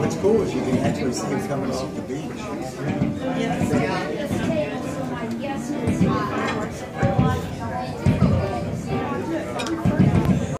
what's cool is you can actually see him coming off the beach.